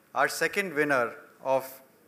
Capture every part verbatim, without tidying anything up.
Our second winner of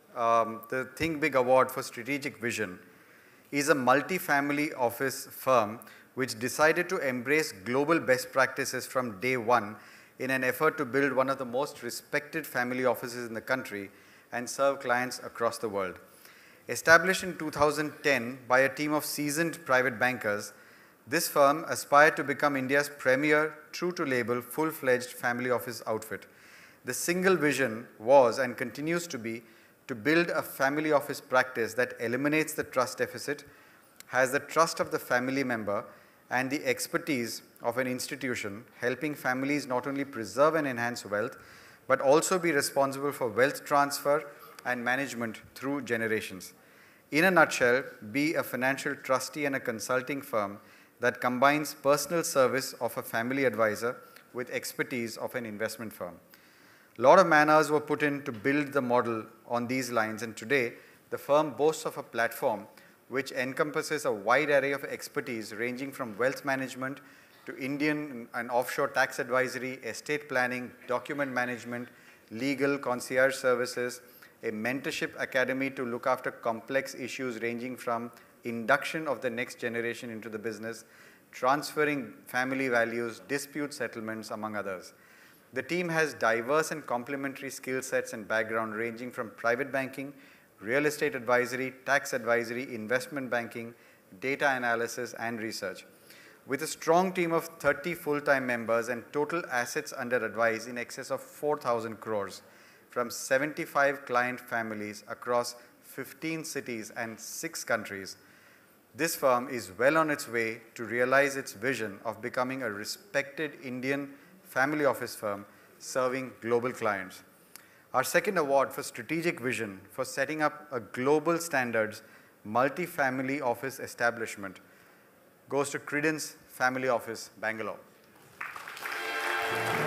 um, the Think Big Award for Strategic Vision is a multi-family office firm which decided to embrace global best practices from day one in an effort to build one of the most respected family offices in the country and serve clients across the world. Established in two thousand ten by a team of seasoned private bankers, this firm aspired to become India's premier, true-to-label, full-fledged family office outfit. The single vision was and continues to be to build a family office practice that eliminates the trust deficit, has the trust of the family member, and the expertise of an institution, helping families not only preserve and enhance wealth, but also be responsible for wealth transfer and management through generations. In a nutshell, be a financial trustee and a consulting firm that combines personal service of a family advisor with expertise of an investment firm. A lot of man hours were put in to build the model on these lines, and today the firm boasts of a platform which encompasses a wide array of expertise ranging from wealth management to Indian and offshore tax advisory, estate planning, document management, legal, concierge services, a mentorship academy to look after complex issues ranging from induction of the next generation into the business, transferring family values, dispute settlements, among others. The team has diverse and complementary skill sets and background ranging from private banking, real estate advisory, tax advisory, investment banking, data analysis, and research. With a strong team of thirty full-time members and total assets under advice in excess of four thousand crores from seventy-five client families across fifteen cities and six countries, this firm is well on its way to realize its vision of becoming a respected Indian family office firm serving global clients. Our second award for strategic vision for setting up a global standards multi-family office establishment goes to Credence Family Office, Bangalore.